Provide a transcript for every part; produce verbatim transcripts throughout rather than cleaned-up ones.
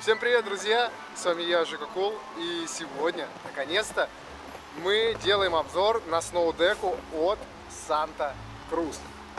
Всем привет, друзья! С вами я, Жека Кул, и сегодня, наконец-то, мы делаем обзор на сноудеку от Санта Крус.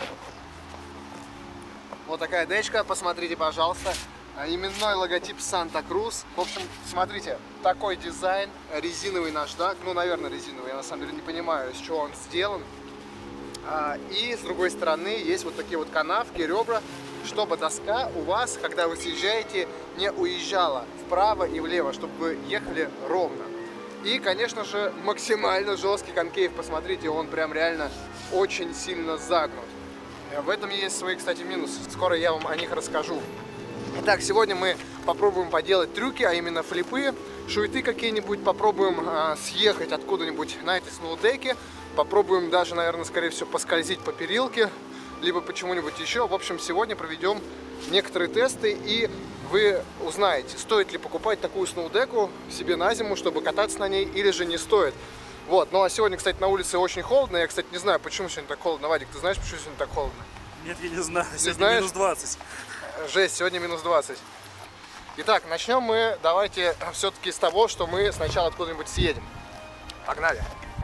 Вот такая дечка, посмотрите, пожалуйста. Именной логотип Санта Крус. В общем, смотрите, такой дизайн, резиновый наждак. Ну, наверное, резиновый, я на самом деле не понимаю, из чего он сделан. И с другой стороны есть вот такие вот канавки, ребра, чтобы доска у вас, когда вы съезжаете, не уезжала вправо и влево, чтобы вы ехали ровно. И, конечно же, максимально жесткий конкейв. Посмотрите, он прям реально очень сильно загнут. В этом есть свои, кстати, минусы. Скоро я вам о них расскажу. Итак, сегодня мы попробуем поделать трюки, а именно флипы, шуйты какие-нибудь. Попробуем а, съехать откуда-нибудь на этой сноудеке. Попробуем даже, наверное, скорее всего, поскользить по перилке, либо почему-нибудь еще. В общем, сегодня проведем некоторые тесты, и вы узнаете, стоит ли покупать такую сноудеку себе на зиму, чтобы кататься на ней, или же не стоит. Вот. Ну а сегодня, кстати, на улице очень холодно. Я, кстати, не знаю, почему сегодня так холодно. Вадик, ты знаешь, почему сегодня так холодно? Нет, я не знаю. Не сегодня знаешь? минус двадцать. Жесть, сегодня минус двадцать. Итак, начнем мы, давайте, все-таки с того, что мы сначала откуда-нибудь съедем. Погнали!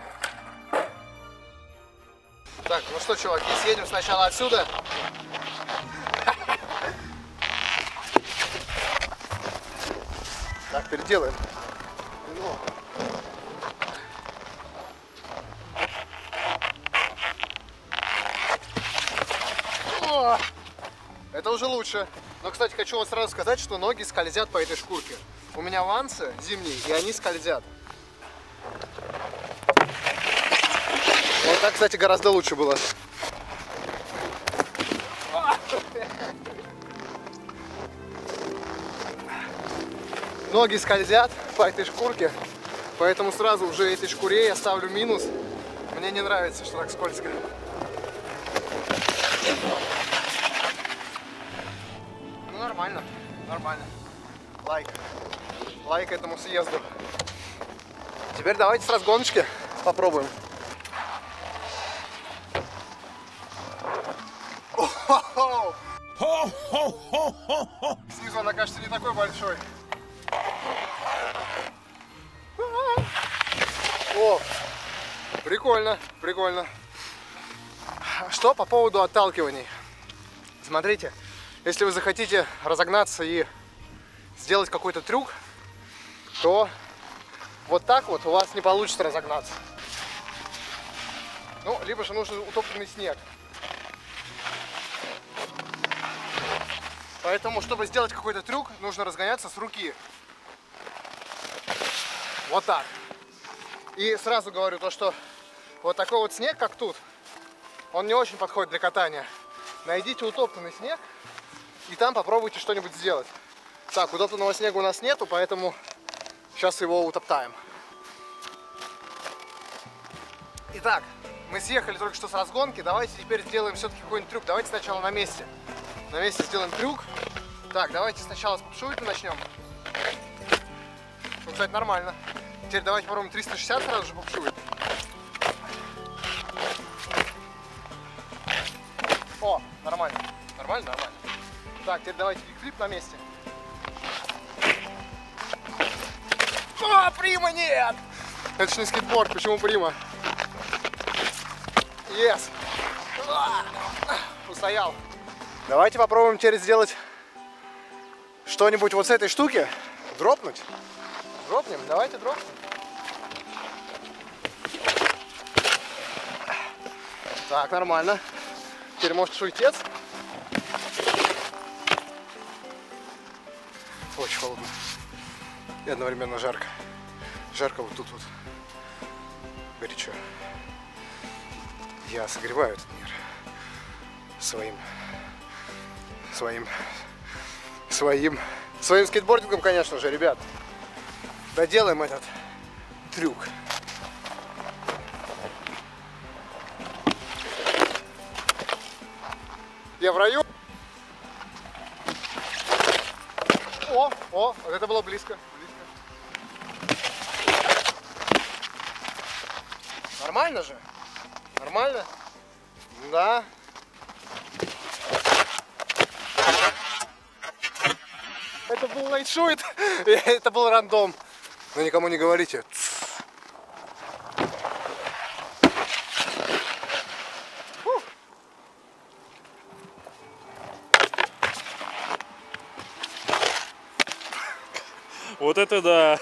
Так, ну что, чуваки, съедем сначала отсюда. Так, переделаем. О, это уже лучше. Но, кстати, хочу вам сразу сказать, что ноги скользят по этой шкурке. У меня вансы зимние, и они скользят. Вот так, кстати, гораздо лучше было. Ноги скользят по этой шкурке, поэтому сразу уже этой шкуре я ставлю минус. Мне не нравится, что так скользко. Ну, нормально, нормально. Лайк. Лайк этому съезду. Теперь давайте с разгоночки попробуем. Снизу она, кажется, не такой большой. О, прикольно, прикольно. Что по поводу отталкиваний? Смотрите, если вы захотите разогнаться и сделать какой-то трюк, то вот так вот у вас не получится разогнаться. Ну, либо же нужен утопленный снег. Поэтому, чтобы сделать какой-то трюк, нужно разгоняться с руки. Вот так. И сразу говорю то, что вот такой вот снег, как тут, он не очень подходит для катания. Найдите утопленный снег и там попробуйте что-нибудь сделать. Так, утопленного снега у нас нету, поэтому сейчас его утоптаем. Итак, мы съехали только что с разгонки. Давайте теперь сделаем все-таки какой-нибудь трюк. Давайте сначала на месте. На месте сделаем трюк. Так, давайте сначала с попшуйта начнем. Ну, кстати, нормально. Теперь давайте попробуем триста шестьдесят сразу же попшует. О, нормально. Нормально, нормально. Так, теперь давайте кикфлип на месте. О, прима нет! Это ж не скейтборд, почему прима? Yes! Устоял. Давайте попробуем теперь сделать что-нибудь вот с этой штуки. Дропнуть. Дропнем, давайте дропнем. Так, нормально. Теперь может шуйтец. Очень холодно. И одновременно жарко. Жарко вот тут вот. Горячо. Я согреваю этот мир своим, своим, своим, своим скейтбордингом, конечно же, ребят. Доделаем этот трюк. Я в раю. О, о, вот это было близко. близко. Нормально же? Нормально? Да. Это был лайтшует, это был рандом. Но никому не говорите. Вот это да!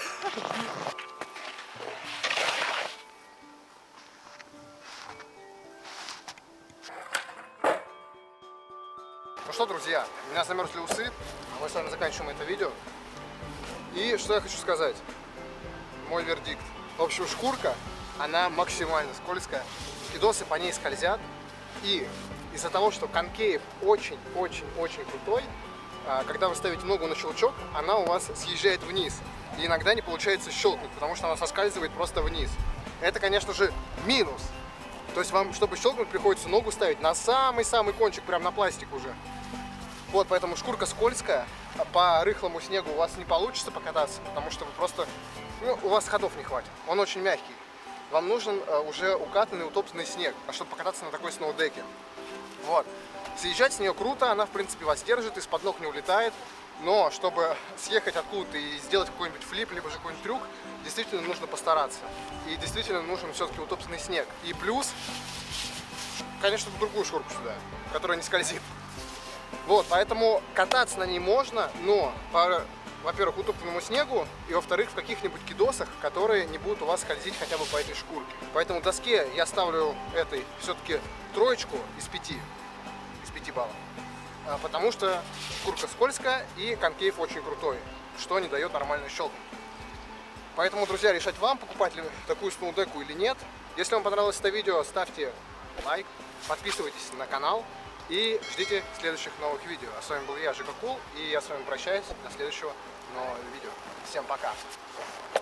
Ну что, друзья, у меня замерзли усы, а мы с вами заканчиваем это видео. И что я хочу сказать? Мой вердикт. В общем, шкурка, она максимально скользкая. Кидосы по ней скользят. И из-за того, что конкейв очень-очень-очень крутой, когда вы ставите ногу на щелчок, она у вас съезжает вниз. И иногда не получается щелкнуть, потому что она соскальзывает просто вниз. Это, конечно же, минус. То есть вам, чтобы щелкнуть, приходится ногу ставить на самый-самый кончик, прям на пластик уже. Вот, поэтому шкурка скользкая. По рыхлому снегу у вас не получится покататься, потому что вы просто, ну, у вас ходов не хватит. Он очень мягкий. Вам нужен уже укатанный, утоптанный снег, чтобы покататься на такой сноудеке. Вот. Съезжать с нее круто, она в принципе вас держит, из-под ног не улетает. Но чтобы съехать откуда-то и сделать какой-нибудь флип, либо же какой-нибудь трюк, действительно нужно постараться. И действительно нужен все-таки утоптанный снег. И плюс, конечно, другую шкурку сюда, которая не скользит. Вот, поэтому кататься на ней можно, но по, во-первых, утоптанному снегу, и во-вторых, в каких-нибудь кидосах, которые не будут у вас скользить хотя бы по этой шкурке. Поэтому доске я ставлю этой все-таки троечку из пяти, из пяти баллов. Потому что шкурка скользкая и конкейв очень крутой, что не дает нормально щелкнуть. Поэтому, друзья, решать вам, покупать ли такую сноудеку или нет. Если вам понравилось это видео, ставьте лайк, подписывайтесь на канал и ждите следующих новых видео. А с вами был я, Жека Кул, и я с вами прощаюсь до следующего нового видео. Всем пока!